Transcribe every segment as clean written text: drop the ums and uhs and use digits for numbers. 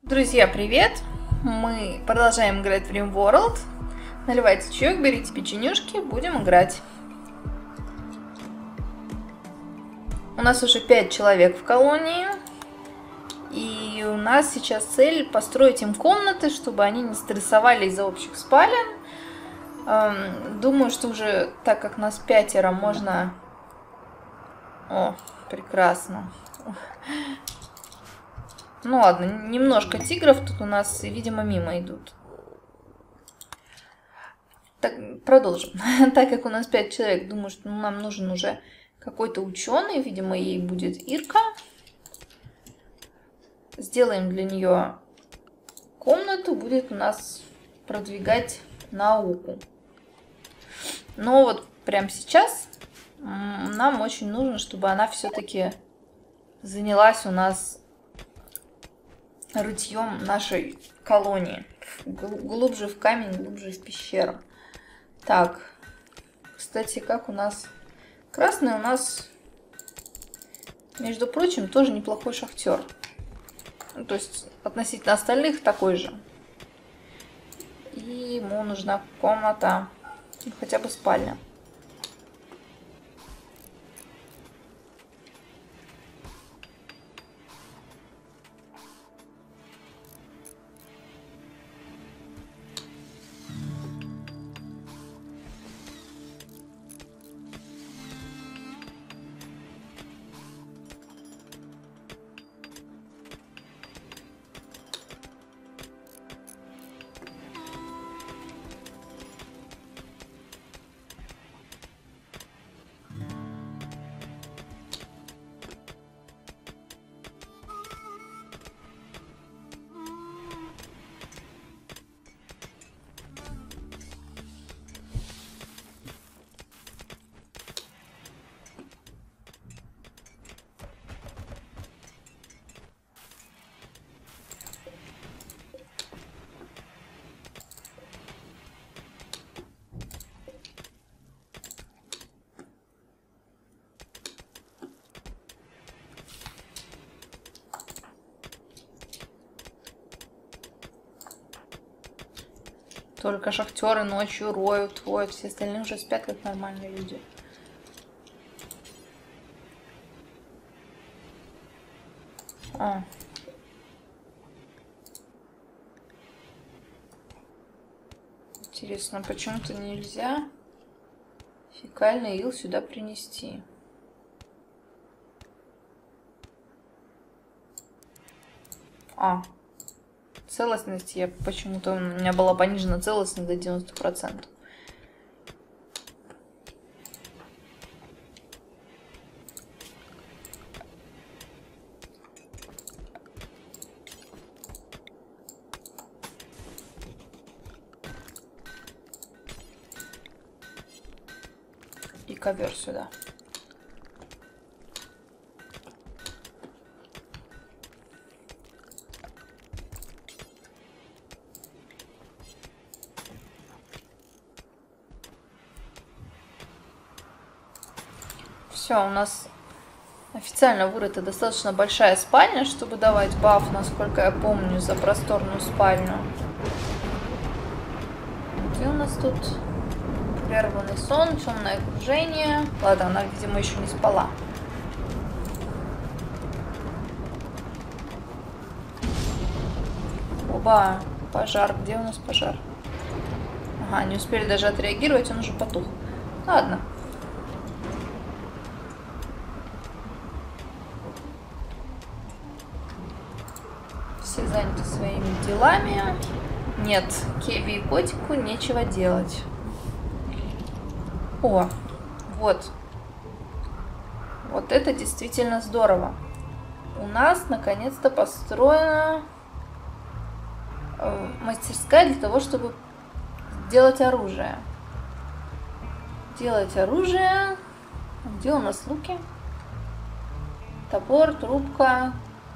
Друзья, привет! Мы продолжаем играть в RimWorld. Наливайте чаек, берите печенюшки, будем играть. У нас уже 5 человек в колонии. И у нас сейчас цель построить им комнаты, чтобы они не стрессовали из-за общих спален. Думаю, что уже, так как нас 5, можно... О, прекрасно. Ну ладно, немножко тигров тут у нас, видимо, мимо идут. Так, продолжим. Так как у нас 5 человек, думаю, что нам нужен уже какой-то ученый. Видимо, ей будет Ирка. Сделаем для нее комнату. Будет у нас продвигать науку. Но вот прямо сейчас нам очень нужно, чтобы она все-таки занялась у нас рытьем нашей колонии. Глубже в камень, глубже в пещеру. Так, кстати, как у нас... Красный у нас, между прочим, тоже неплохой шахтер. Ну, то есть, относительно остальных такой же. И ему нужна комната, хотя бы спальня. Только шахтеры ночью роют, все остальные уже спят, как нормальные люди. О. Интересно, почему-то нельзя фекальный ил сюда принести. Целостность, я почему-то у меня была понижена целостность до 90%. И ковер сюда. Все, у нас официально вырыта достаточно большая спальня, чтобы давать баф, насколько я помню, за просторную спальню. Где у нас тут прерванный сон, темное окружение? Ладно, она, видимо, еще не спала. Оба, пожар. Где у нас пожар? Ага, не успели даже отреагировать, он уже потух. Ладно. Все заняты своими делами. Нет, Кеви и котику нечего делать. О, вот. Вот это действительно здорово. У нас наконец-то построена мастерская для того, чтобы делать оружие. Делать оружие. Где у нас луки? Топор, трубка,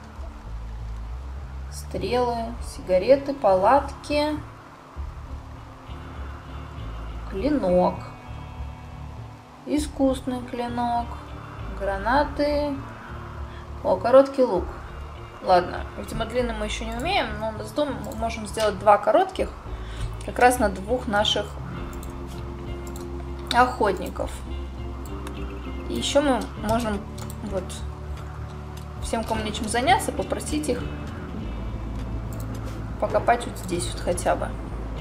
стрелы, сигареты, палатки, клинок, искусный клинок, гранаты. О, короткий лук. Ладно, видимо, длинный мы еще не умеем, но зато мы можем сделать 2 коротких, как раз на 2 наших охотников. И еще мы можем вот всем, кому нечем заняться, попросить их покопать вот здесь вот хотя бы.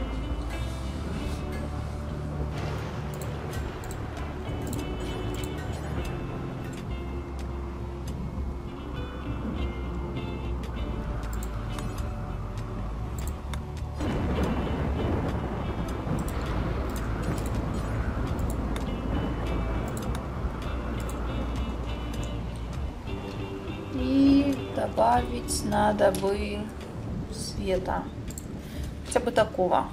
Добавить надо бы света. Хотя бы такого.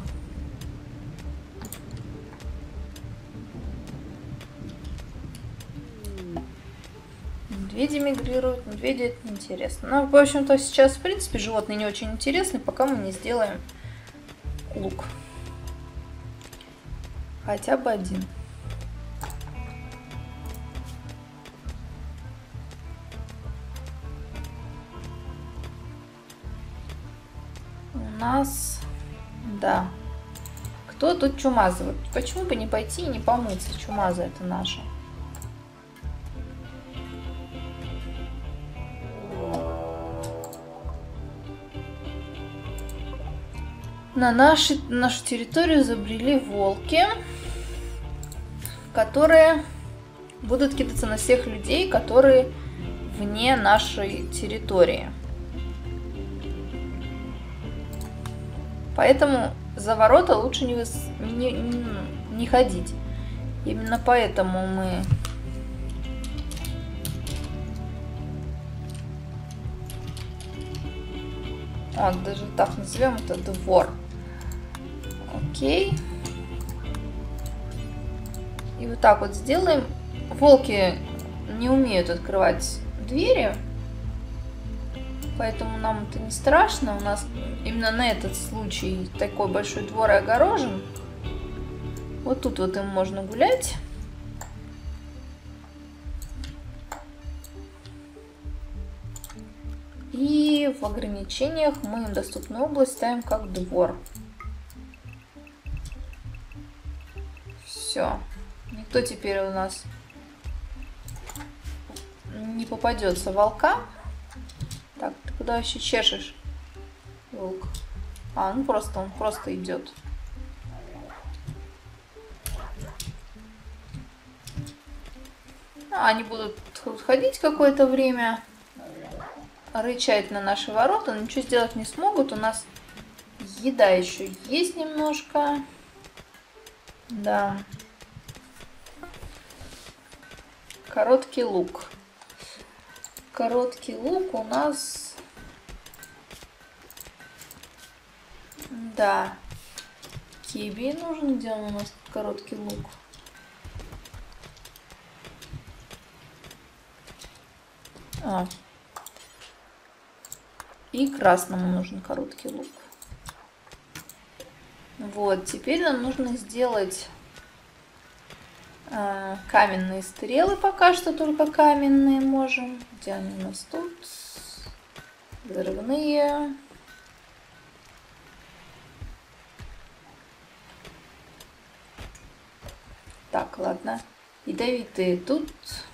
Медведи мигрируют. Медведи это интересно. Ну, в общем-то, сейчас, в принципе, животные не очень интересны, пока мы не сделаем лук. Хотя бы один. У нас, да. Кто тут чумазый? Почему бы не пойти и не помыться? Чумаза это наша. На нашу территорию забрели волки, которые будут кидаться на всех людей, которые вне нашей территории. Поэтому за ворота лучше не ходить. Именно поэтому мы даже так назовем это двор. Окей. И вот так вот сделаем. Волки не умеют открывать двери, поэтому нам это не страшно. У нас именно на этот случай такой большой двор и огорожен. Вот тут вот им можно гулять. И в ограничениях мы им доступную область ставим как двор. Все. Никто теперь у нас не попадется волкам. Так, ты куда вообще чешешь, волк? Ну он просто идет. Они будут ходить какое-то время, рычать на наши ворота, но ничего сделать не смогут. У нас еда еще есть немножко. Да. Короткий лук. Короткий лук у нас... Да. Киби нужен. Где он у нас, короткий лук? И красному нужен короткий лук. Вот, теперь нам нужно сделать каменные стрелы. Пока что только каменные можем. Где они у нас тут? Взрывные. Так, ладно. Ядовитые тут.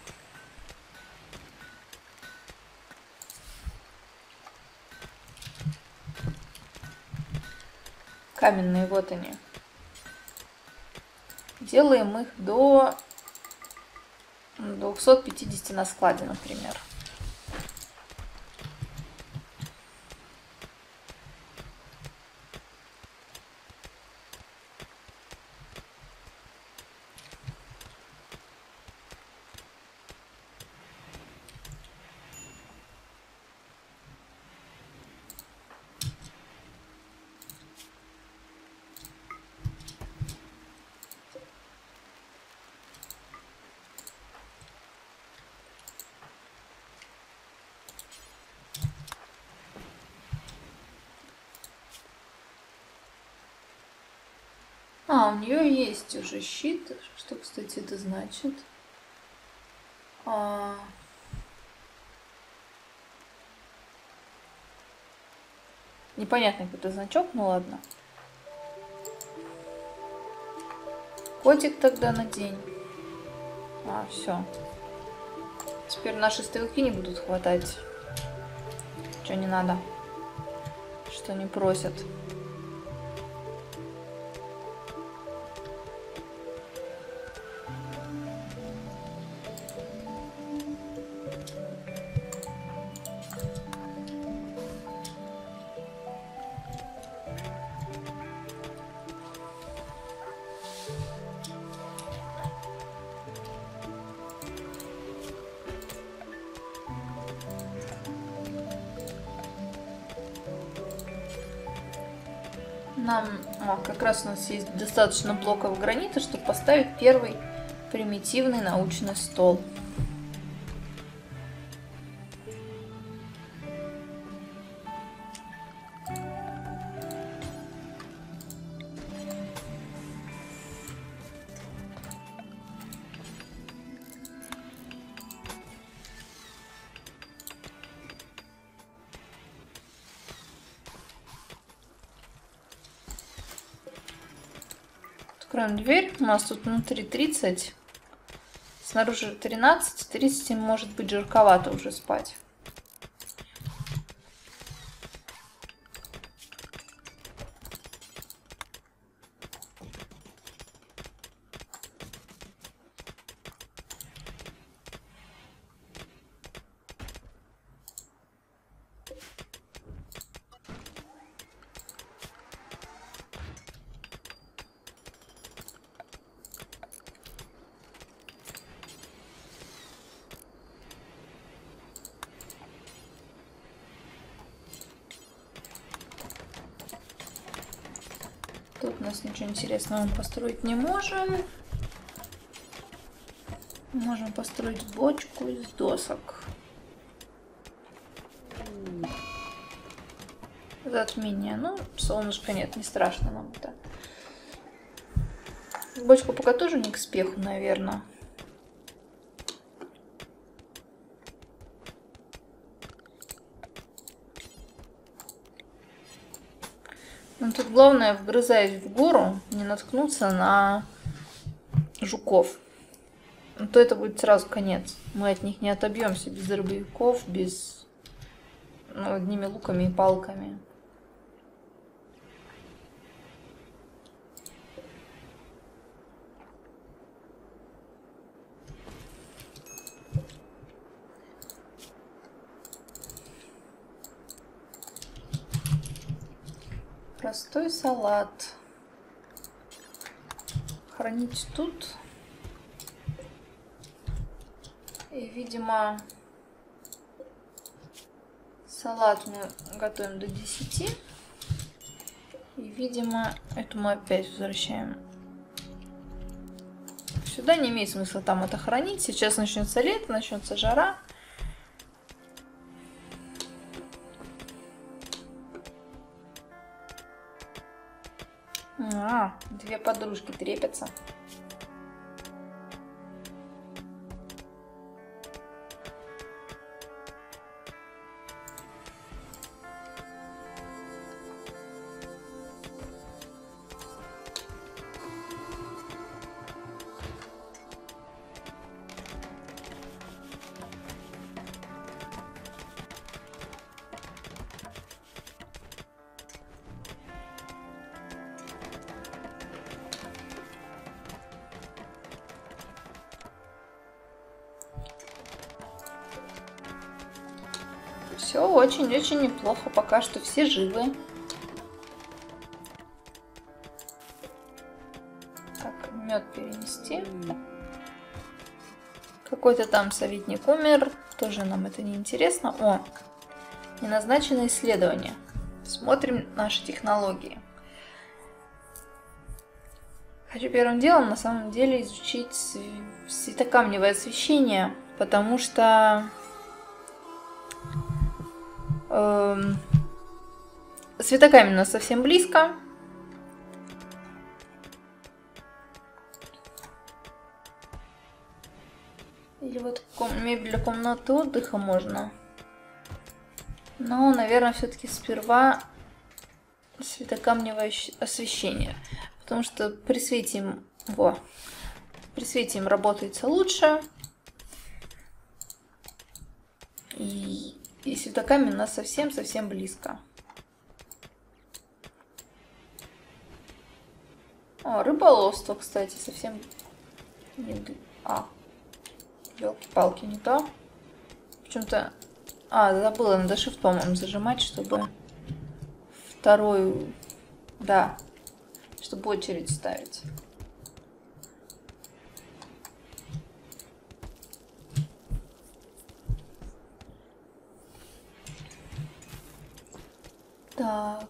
Каменные, вот они. Делаем их до 250 на складе, например. У нее есть уже щит. Что, кстати, это значит? Непонятный какой-то значок, ну ладно. Котик тогда надень. А, все. Теперь наши стрелки не будут хватать. Что не надо. Что не просят. Как раз у нас есть достаточно блоков гранита, чтобы поставить первый примитивный научный стол. Откроем дверь. У нас тут внутри 30. Снаружи 13. 30 может быть жарковато уже спать. Тут у нас ничего интересного мы построить не можем. Можем построить бочку из досок. Затмение. Ну, солнышко нет, не страшно нам это. Бочку пока тоже не к спеху, наверное. Но тут главное, вгрызаясь в гору, не наткнуться на жуков. А то это будет сразу конец. Мы от них не отобьемся без дробовиков, без одними луками и палками. Простой салат. Хранить тут. И, видимо, салат мы готовим до 10. И, видимо, эту мы опять возвращаем сюда. Не имеет смысла там это хранить. Сейчас начнется лето, начнется жара. Две подружки трепятся. Все очень-очень неплохо. Пока что все живы. Так, мед перенести. Какой-то там советник умер. Тоже нам это не интересно. О, неназначенное исследование. Смотрим наши технологии. Хочу первым делом на самом деле изучить светокамневое освещение, потому что светокамень у нас совсем близко. Или вот мебель для комнаты отдыха можно. Но, наверное, все-таки сперва светокамневое освещение. Потому что при свете им работается лучше. И светокамень у нас совсем-совсем близко. О, рыболовство, кстати, совсем... Ёлки-палки, не то. Почему-то... забыла, надо shift, по-моему, зажимать, чтобы вторую... Да, чтобы очередь ставить. Так.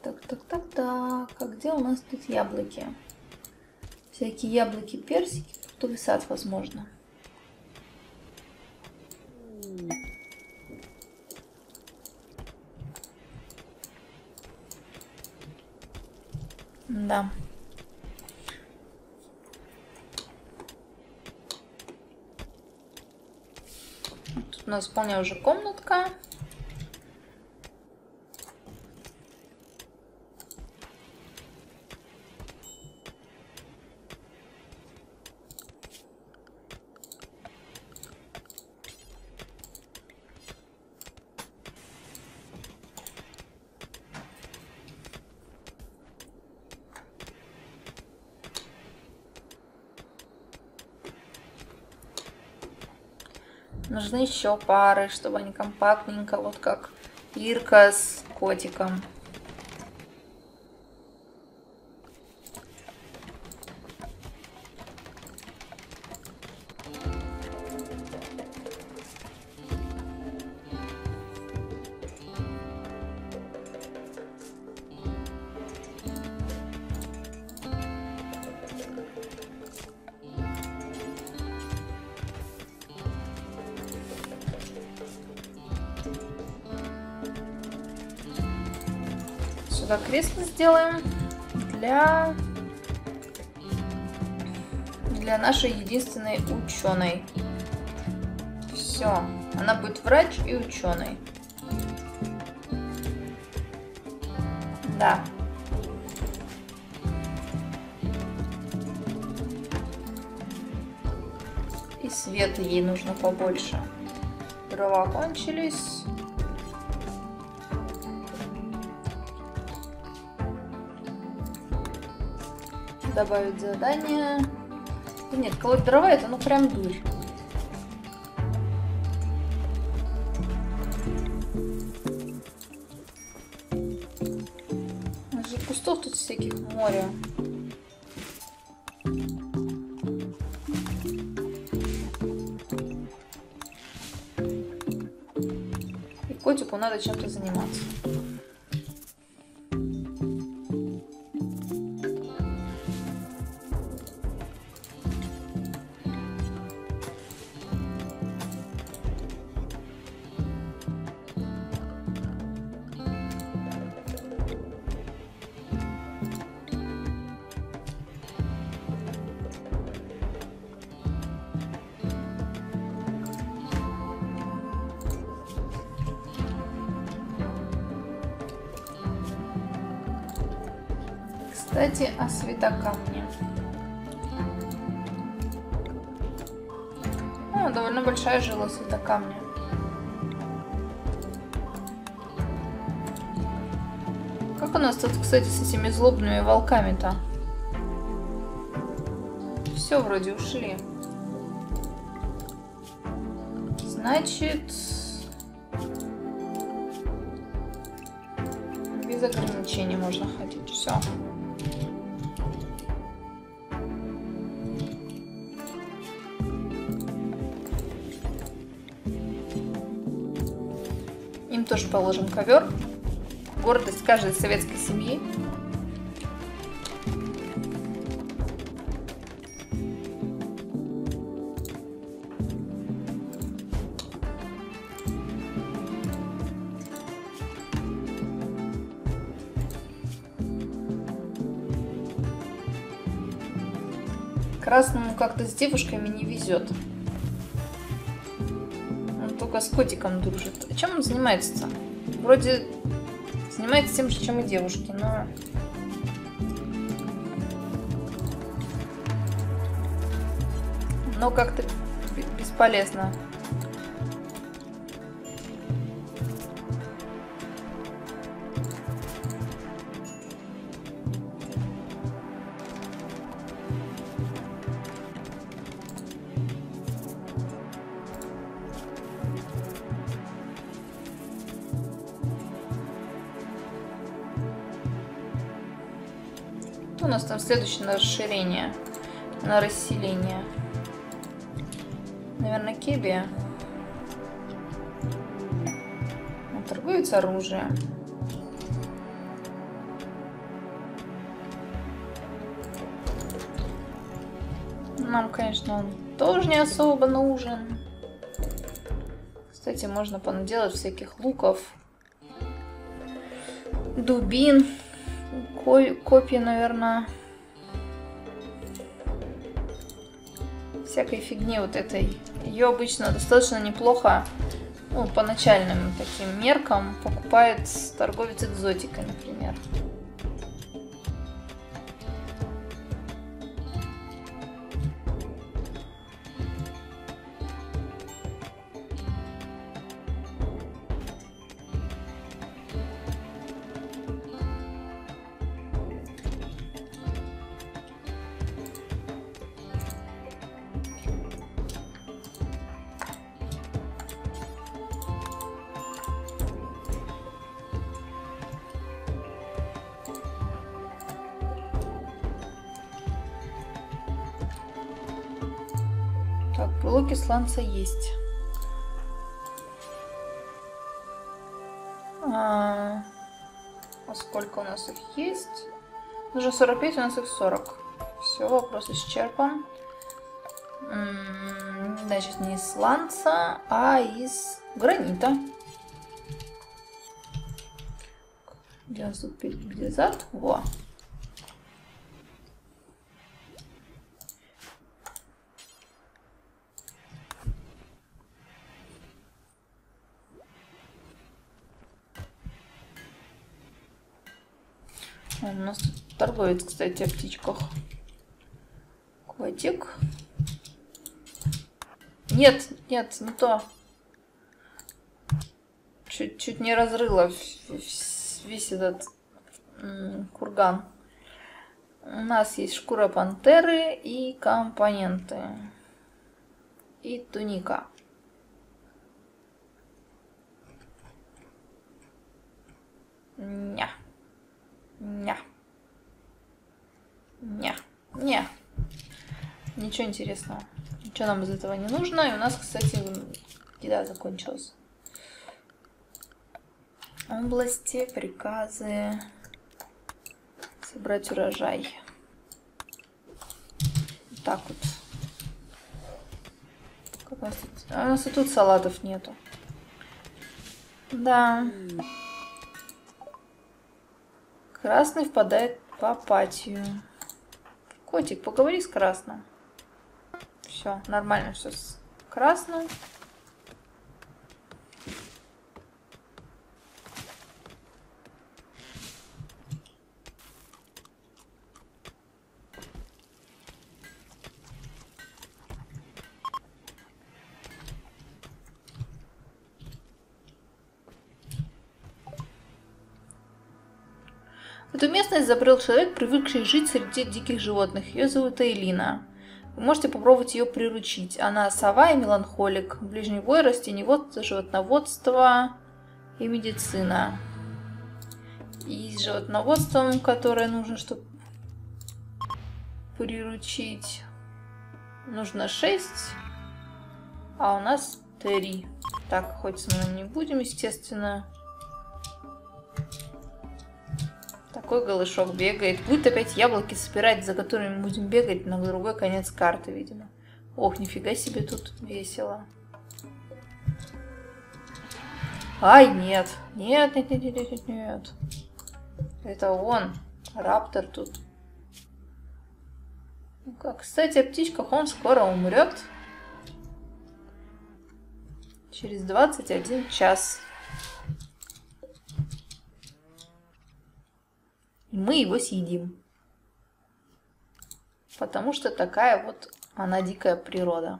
А где у нас тут яблоки? Всякие яблоки, персики, фруктовый сад, возможно. Да. Тут у нас вполне уже комнатка. Нужны еще пары, чтобы они компактненько, вот как Ирка с котиком. Сюда кресло сделаем для нашей единственной ученой. Все, она будет врач и ученый. Да. И света ей нужно побольше. Дрова кончились. Добавить задание. Да нет, колоть дрова это ну прям дурь. Же кустов тут всяких море. И котику надо чем-то заниматься. Кстати, о светокамне. Довольно большая жила светокамня. Как у нас тут, кстати, с этими злобными волками-то? Все вроде ушли. Значит, без ограничений можно ходить. Все. Им тоже положим ковер. Гордость каждой советской семьи. Красному как-то с девушками не везет. Он только с котиком дружит. А чем он занимается-то? Вроде занимается тем же, чем и девушки, но как-то бесполезно. У нас там следующее на расширение, на расселение. Наверное, Кебия. Он торгует оружием. Нам, конечно, он тоже не особо нужен. Кстати, можно понаделать всяких луков, дубин. Копии, наверное, всякой фигни вот этой. Ее обычно достаточно неплохо, ну, по начальным таким меркам покупает торговец экзотикой, например. Так, блоки сланца есть. А сколько у нас их есть? Нужно 45, у нас их 40. Все, вопрос исчерпан. Значит, не из сланца, а из гранита. Где у нас тут впереди, где зад? Во. У нас тут торговец, кстати, о птичках. Котик. Нет, нет, не то. Чуть не разрыла весь этот курган. У нас есть шкура пантеры и компоненты. И туника. Ня. Ня. Ня. Ня. Ничего интересного. Ничего нам из этого не нужно. И у нас, кстати, еда закончилась. Области, приказы. Собрать урожай. Так вот. Как у нас тут? А у нас и тут салатов нету. Да. Красный впадает в апатию. Котик, поговори с красным. Все, нормально все с красным. Эту местность забрел человек, привыкший жить среди диких животных. Ее зовут Эйлина. Вы можете попробовать ее приручить. Она сова и меланхолик. Ближний бой, растениеводство, животноводство и медицина. И с животноводством, которое нужно, чтобы приручить, нужно 6, а у нас 3. Так, охотиться мы не будем, естественно. Такой голышок бегает. Будет опять яблоки собирать, за которыми будем бегать на другой конец карты, видимо. Ох, нифига себе тут весело. Ай, нет. Нет, нет, нет, нет, нет, нет. Это он. Раптор тут. Ну-ка, кстати, о птичках, он скоро умрет. Через 21 час. И мы его съедим. Потому что такая вот она дикая природа.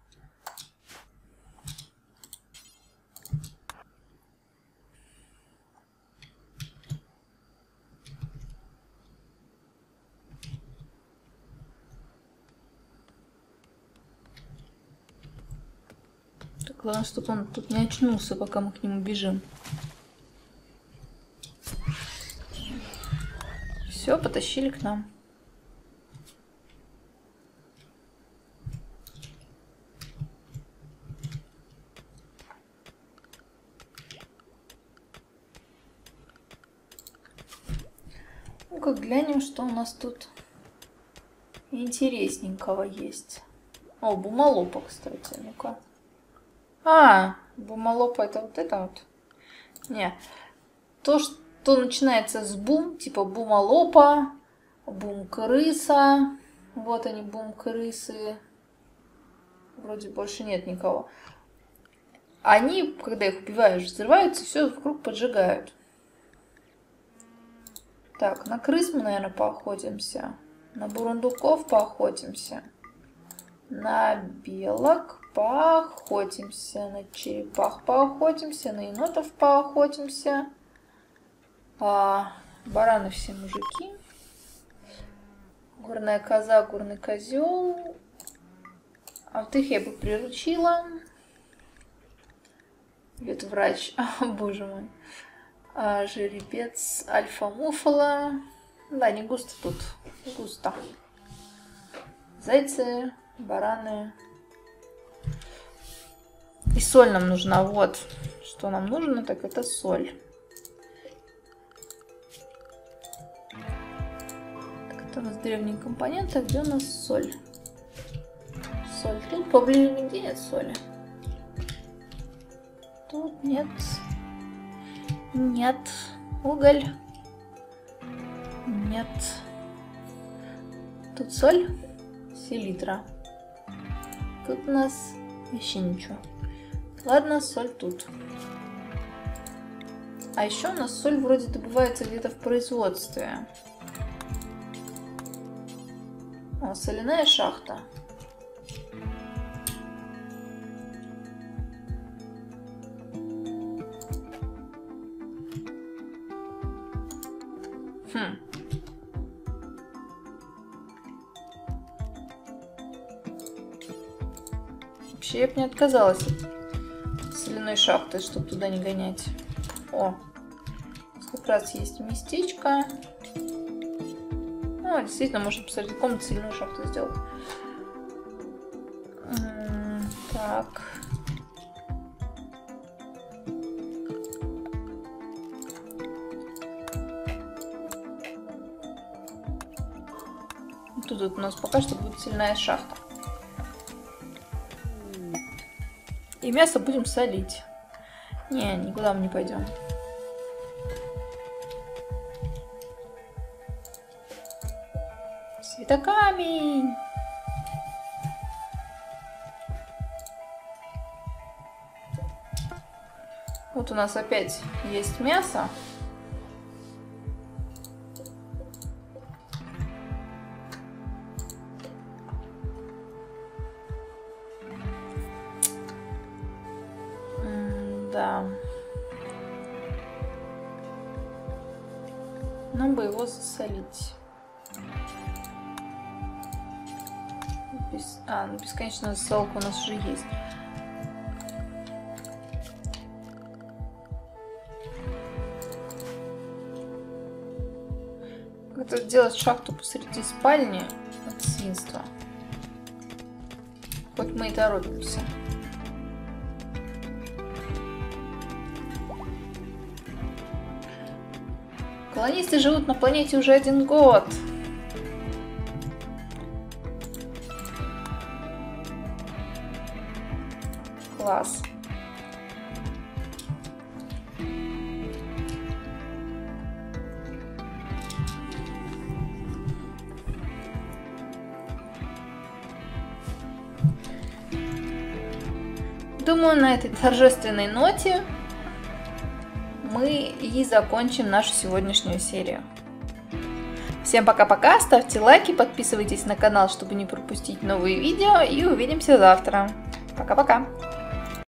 Главное, чтобы он тут не очнулся, пока мы к нему бежим. Все, потащили к нам. Ну-ка, глянем, что у нас тут интересненького есть. О, бумалопа, кстати, ну-ка. А, бумалопа это вот это вот. Не. То, что начинается с бум, типа бумалопа, бум-крыса. Вот они, бум-крысы. Вроде больше нет никого. Они, когда их убиваешь, взрываются, все вокруг поджигают. Так, на крыс мы, наверное, поохотимся. На бурундуков поохотимся. На белок поохотимся, на черепах поохотимся, на енотов поохотимся. Бараны все мужики. Горная коза, горный козел. А вот их я бы приручила. Ветврач, боже мой. Жеребец, альфа-муфала. Да, не густо тут, густо. Зайцы, бараны. И соль нам нужна. Вот. Что нам нужно, так это соль. Так, это у нас древние компоненты. А где у нас соль? Соль. Тут поближе нигде нет соли. Тут нет. Нет. Уголь. Нет. Тут соль. Селитра. Тут у нас вообще ничего. Ладно, соль тут. А еще у нас соль вроде добывается где-то в производстве. О, соляная шахта. Вообще я бы не отказалась от соляной шахты, чтобы туда не гонять. О, как раз есть местечко. О, действительно, можно посреди комнаты соляную шахту сделать. Так. Тут вот у нас пока что будет соляная шахта. И мясо будем солить. Не, никуда мы не пойдем. Светокамень. Вот у нас опять есть мясо. Да. Нам бы его засолить. Бесконечная засолка у нас уже есть. Как-то сделать шахту посреди спальни — это свинство. Хоть мы и торопимся. Колонисты живут на планете уже 1 год. Класс. Думаю, на этой торжественной ноте мы и закончим нашу сегодняшнюю серию. Всем пока-пока, ставьте лайки, подписывайтесь на канал, чтобы не пропустить новые видео, и увидимся завтра. Пока-пока!